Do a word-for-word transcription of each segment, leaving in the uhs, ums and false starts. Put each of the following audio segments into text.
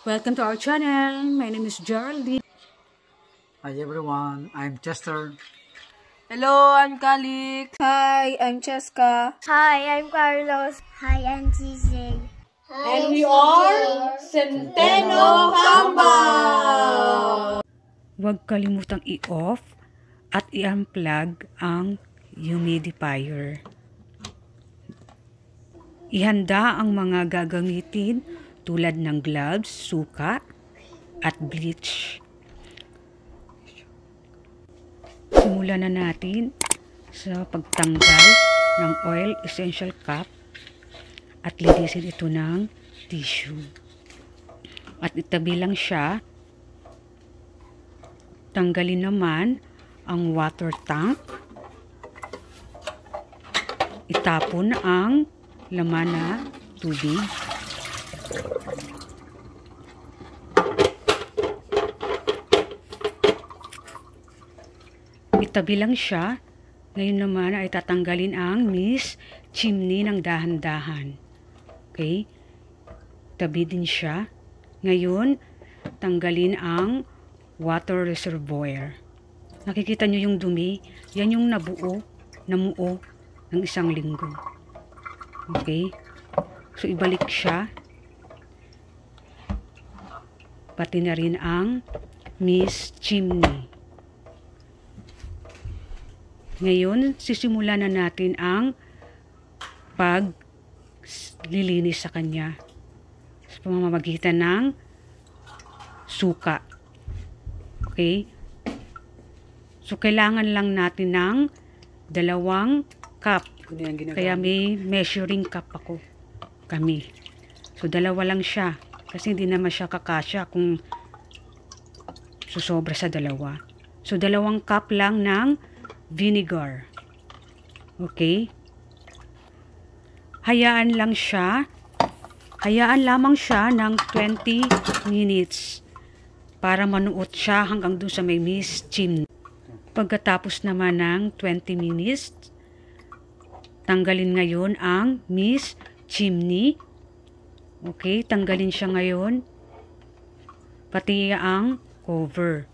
Welcome to our channel. My name is Geraldine. Hi everyone, I'm Chester. Hello, I'm Kalik. Hi, I'm Cheska. Hi, I'm Carlos. Hi, I'm T J. And we are Centeno Kamba! Huwag kalimutang i-off at i-unplug ang humidifier. Ihanda ang mga gagamitin tulad ng gloves, suka, at bleach. Simulan na natin sa pagtanggal ng oil essential cap at linisin ito ng tissue. At itabi lang siya. Tanggalin naman ang water tank. Itapon ang laman na tubig. Itabi lang siya. Ngayon naman ay tatanggalin ang mist chimney ng dahan-dahan. Okay? Tabi din siya. Ngayon, tanggalin ang water reservoir. Nakikita nyo yung dumi? Yan yung nabuo, namuo ng isang linggo. Okay? So, ibalik siya. Pati na rin ang mist chimney. Ngayon, sisimulan na natin ang paglilinis sa kanya sa pamamagitan ng suka. Okay? So, kailangan lang natin ng dalawang cup. Kaya may measuring cup ako. Kami. So, dalawa lang siya. Kasi hindi naman siya kakasya kung susobra sa dalawa. So, dalawang cup lang ng vinegar. Okay? Hayaan lang siya. Hayaan lamang siya ng twenty minutes para manuot siya hanggang doon sa may mist chimney. Pagkatapos naman ng twenty minutes, tanggalin ngayon ang mist chimney. Okay? Tanggalin siya ngayon. Pati ang cover.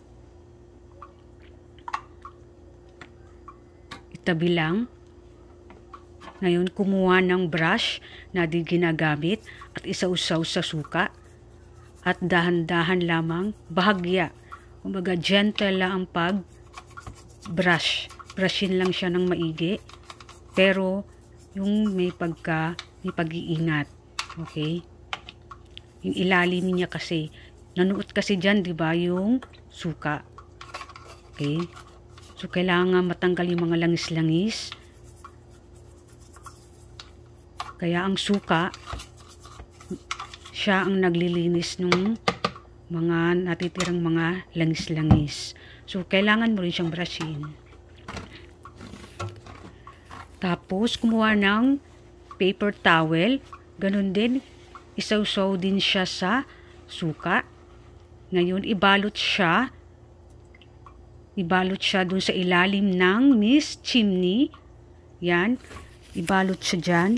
Tabi lang. Ngayon, kumuha ng brush na di ginagamit at isausaw sa suka. At dahan-dahan lamang, bahagya. Kumbaga, gentle lang ang pag-brush. Brushin lang siya ng maigi. Pero, yung may pagka, may pag-iingat. Okay? Yung ilalim niya kasi, nanuot kasi dyan, di ba, yung suka. Okay? So, kailangan matanggal yung mga langis-langis. Kaya ang suka, siya ang naglilinis ng mga natitirang mga langis-langis. So, kailangan mo rin siyang brushin. Tapos, kumuha ng paper towel. Ganun din, isawsaw din siya sa suka. Ngayon, ibalot siya Ibalot siya dun sa ilalim ng mist chimney. Yan. Ibalot siya dyan.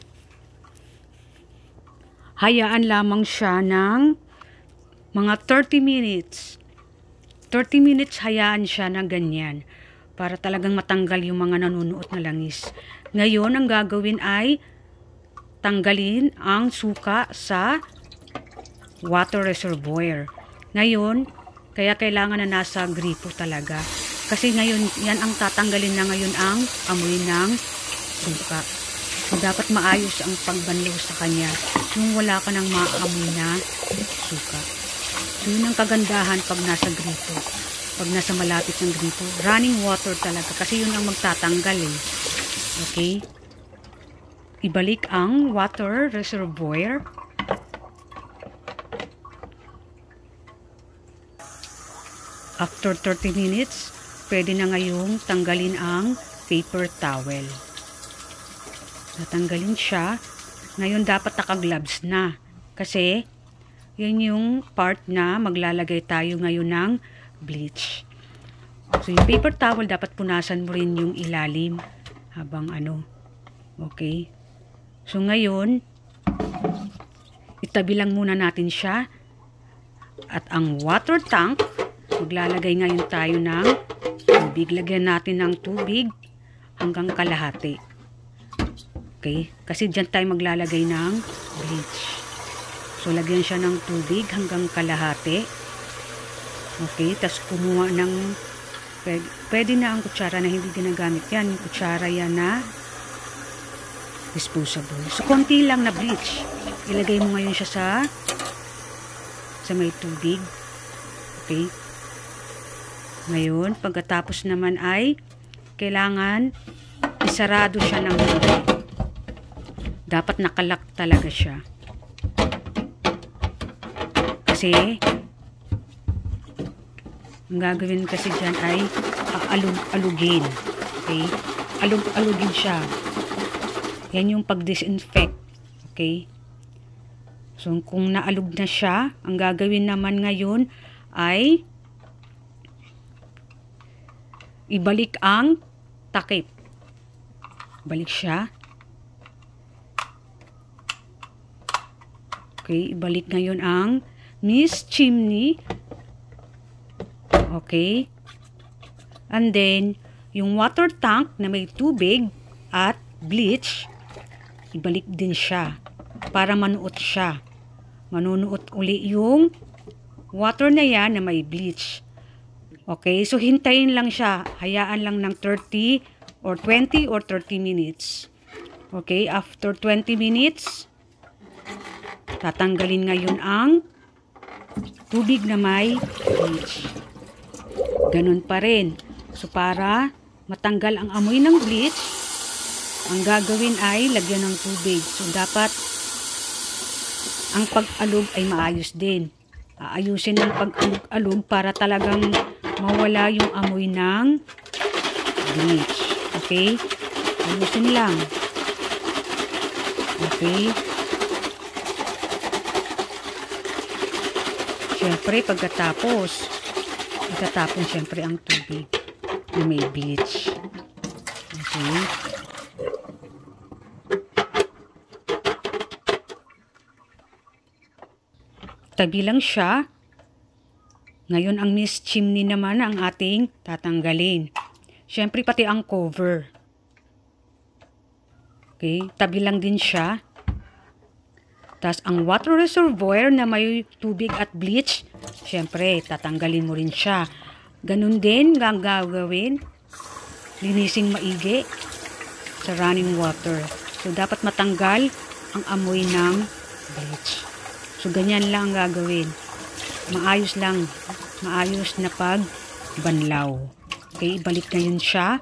Hayaan lamang siya ng mga thirty minutes. thirty minutes hayaan siya ng ganyan. Para talagang matanggal yung mga nanunuot na langis. Ngayon, ang gagawin ay tanggalin ang suka sa water reservoir. Ngayon, kaya kailangan na nasa gripo talaga. Kasi ngayon, yan ang tatanggalin na ngayon ang amoy ng suka. So, dapat maayos ang pagbanlaw sa kanya. Yung wala ka nang maamoy na suka. So, yun ang kagandahan pag nasa gripo. Pag nasa malapit ng gripo. Running water talaga. Kasi yun ang magtatanggal eh. Okay? Ibalik ang water reservoir. After thirty minutes, pwede na ngayong tanggalin ang paper towel. Natanggalin siya. Ngayon dapat naka-gloves na. Kasi, yan yung part na maglalagay tayo ngayon ng bleach. So, yung paper towel, dapat punasan mo rin yung ilalim habang ano. Okay? So, ngayon, itabi lang muna natin siya At ang water tank, maglalagay ngayon tayo ng tubig. Lagyan natin ng tubig hanggang kalahati. Okay? Kasi dyan tayo maglalagay ng bleach. So, lagyan siya ng tubig hanggang kalahati. Okay? Tapos kumuha ng, pwede, pwede na ang kutsara na hindi ginagamit yan. Yung kutsara yan na disposable. So, konti lang na bleach. Ilagay mo ngayon siya sa sa may tubig. Okay? Ngayon, pagkatapos naman ay kailangan isarado siya ng tubig. Dapat nakalak talaga siya. Kasi ang gagawin kasi dyan ay aalug-alugin. Okay? Alug-alugin siya. Yan yung pag-disinfect. Okay? So, kung naalog na siya, ang gagawin naman ngayon ay ibalik ang takip. Balik siya. Okay, ibalik ngayon ang mist chimney. Okay. And then, yung water tank na may tubig at bleach, ibalik din siya para manuot siya. Manunuot uli yung water na yan na may bleach. Okay, so hintayin lang siya. Hayaan lang ng thirty or twenty or thirty minutes. Okay, after twenty minutes, tatanggalin ngayon ang tubig na may bleach. Ganun pa rin. So, para matanggal ang amoy ng bleach, ang gagawin ay lagyan ng tubig. So, dapat ang pag-alog ay maayos din. Aayusin ang pag-alog para talagang mawala yung amoy ng bleach. Okay? Ayusin lang. Okay? Siyempre, pagkatapos, itatapon siyempre ang tubig na may bleach. Okay? Tabi lang siya. Ngayon, ang mist chimney naman ang ating tatanggalin. Siyempre, pati ang cover. Okay? Tabi lang din siya. Tapos, ang water reservoir na may tubig at bleach, siyempre, tatanggalin mo rin siya. Ganun din ang gagawin. Linising maigi sa running water. So, dapat matanggal ang amoy ng bleach. So, ganyan lang ang gagawin. Maayos lang. Maayos na pagbanlaw. Okay, ibalik na yun siya.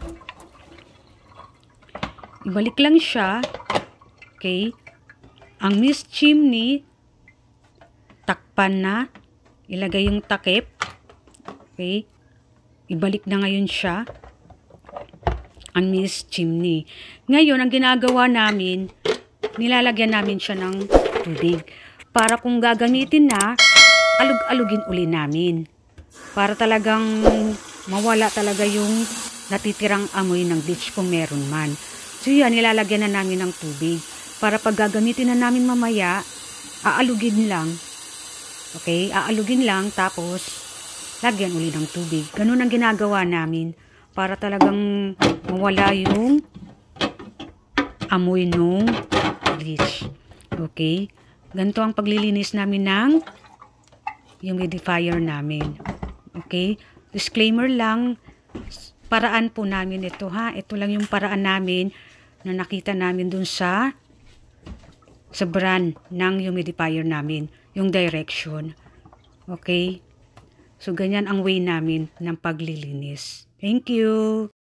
Ibalik lang siya. Okay. Ang mist chimney, takpan na. Ilagay yung takip. Okay. Ibalik na ngayon siya. Ang mist chimney. Ngayon, ang ginagawa namin, nilalagyan namin siya ng tubig. Para kung gagamitin na, alug-alugin uli namin. Para talagang mawala talaga yung natitirang amoy ng bleach kung meron man. So yan, nilalagyan na namin ng tubig. Para pag gagamitin na namin mamaya, aalugin lang. Okay? Aalugin lang, tapos lagyan uli ng tubig. Ganun ang ginagawa namin. Para talagang mawala yung amoy ng bleach. Okay? Ganito ang paglilinis namin ng humidifier namin. Okay? Disclaimer lang, paraan po namin ito ha. Ito lang yung paraan namin na nakita namin dun sa sa brand ng humidifier namin. Yung direction. Okay? So, ganyan ang way namin ng paglilinis. Thank you!